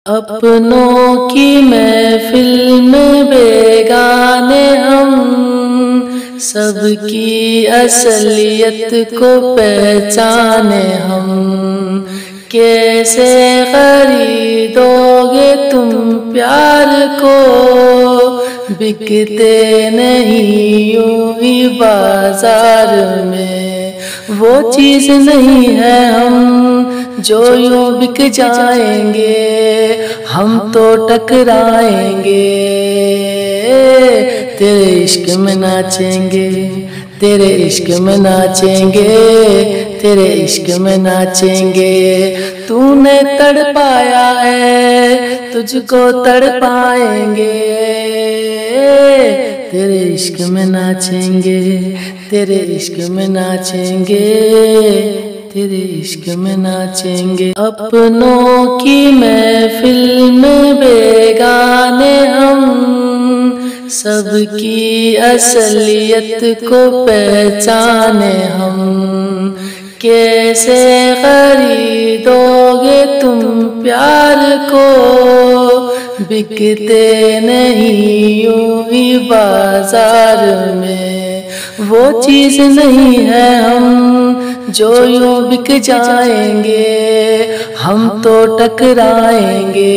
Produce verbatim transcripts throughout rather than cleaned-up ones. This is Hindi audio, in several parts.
अपनों की महफिल में बेगाने हम, सबकी असलियत को पहचाने हम। कैसे खरीदोगे तुम प्यार को, बिकते नहीं यूं ही बाजार में। वो चीज नहीं है हम जो यूं बिक जाएंगे, हम तो टकराएंगे। तेरे इश्क में नाचेंगे, तेरे इश्क में नाचेंगे, तेरे इश्क में नाचेंगे। तूने तड़पाया है, तुझको तड़पाएंगे। तेरे इश्क में नाचेंगे, तेरे इश्क में नाचेंगे, तेरे इश्क में नाचेंगे। अपनों की महफिल में बेगाने हम, सबकी असलियत को पहचाने हम। कैसे खरीदोगे तुम प्यार को, बिकते नहीं यूं ही बाजार में। वो चीज नहीं है हम जो यूं बिक जाएंगे, हम तो टकराएंगे।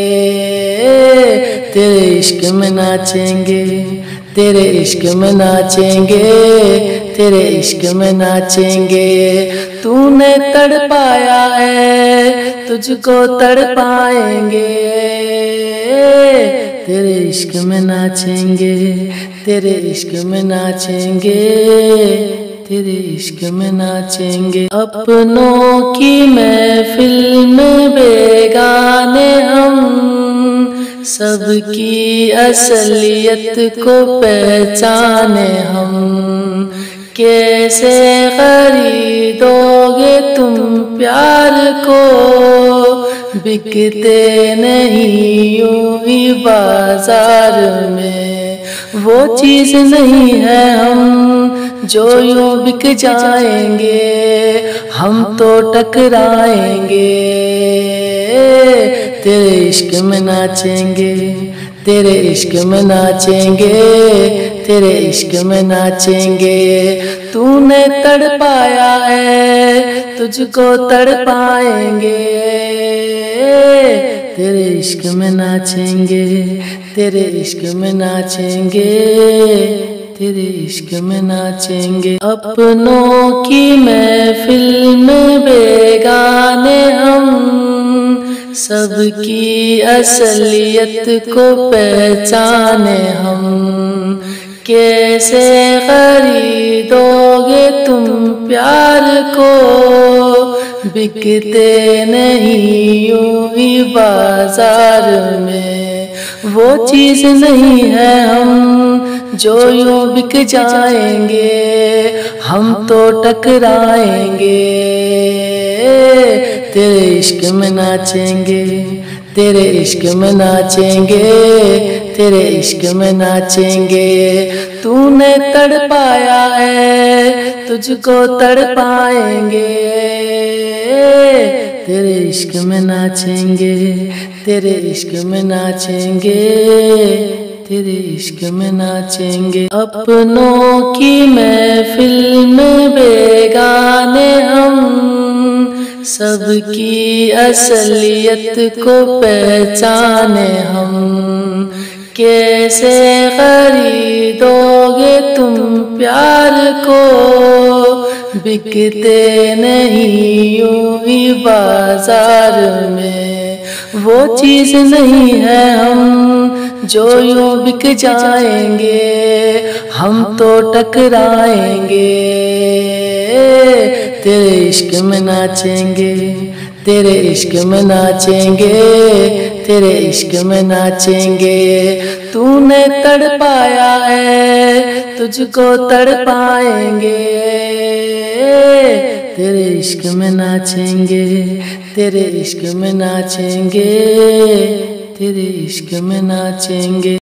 तेरे इश्क में नाचेंगे, तेरे इश्क में नाचेंगे, तेरे इश्क में नाचेंगे। तूने तड़पाया है, तुझको तड़पाएंगे। तेरे इश्क में नाचेंगे, तेरे इश्क में नाचेंगे, तेरे इश्क में नाचेंगे। अपनों की महफिल में बेगाने हम, सबकी असलियत को पहचाने हम। कैसे खरीदोगे तुम प्यार को, बिकते नहीं यूं ही बाजार में। वो चीज नहीं है हम जो यूं बिक जाएंगे, हम तो टकराएंगे। तेरे इश्क में नाचेंगे, तेरे इश्क में नाचेंगे, तेरे इश्क में नाचेंगे। तूने तड़पाया है, तुझको तड़पाएंगे। तेरे इश्क में नाचेंगे, तेरे इश्क में नाचेंगे, तेरे इश्क में नाचेंगे। अपनों की महफिल में बेगाने हम, सबकी असलियत को पहचाने हम। कैसे खरीदोगे तुम प्यार को, बिकते नहीं यूं ही बाजार में। वो चीज नहीं है हम जो यूं बिक जाएंगे, हम तो टकराएंगे। तेरे इश्क में नाचेंगे, तेरे इश्क में नाचेंगे, तेरे इश्क में नाचेंगे। तूने तड़पाया है, तुझको तड़पाएंगे। तेरे इश्क में नाचेंगे, तेरे इश्क में नाचेंगे, तेरे इश्क में नाचेंगे। अपनों की महफिल में बेगाने हम, सबकी असलियत को पहचाने हम। कैसे खरीदोगे तुम प्यार को, बिकते नहीं यूं ही बाजार में। वो चीज नहीं है हम जो यूं बिक जाएंगे, हम तो टकराएंगे। तेरे इश्क में नाचेंगे, तेरे इश्क में नाचेंगे, तेरे इश्क में नाचेंगे। तूने तड़पाया है, तुझको तड़पाएंगे। तेरे इश्क में नाचेंगे, तेरे इश्क में नाचेंगे, तेरे इश्क में नाचेंगे।